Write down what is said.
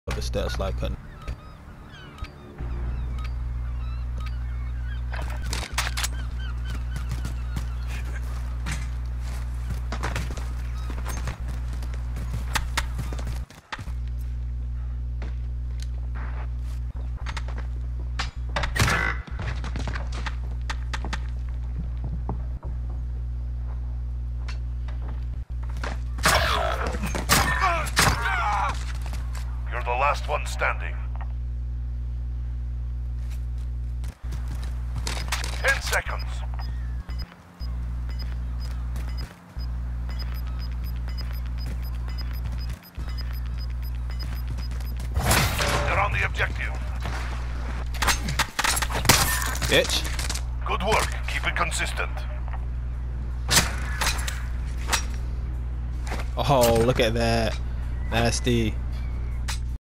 the stats like cutting. Last one standing. 10 seconds. They're on the objective. Bitch. Good work. Keep it consistent. Oh, look at that. Nasty.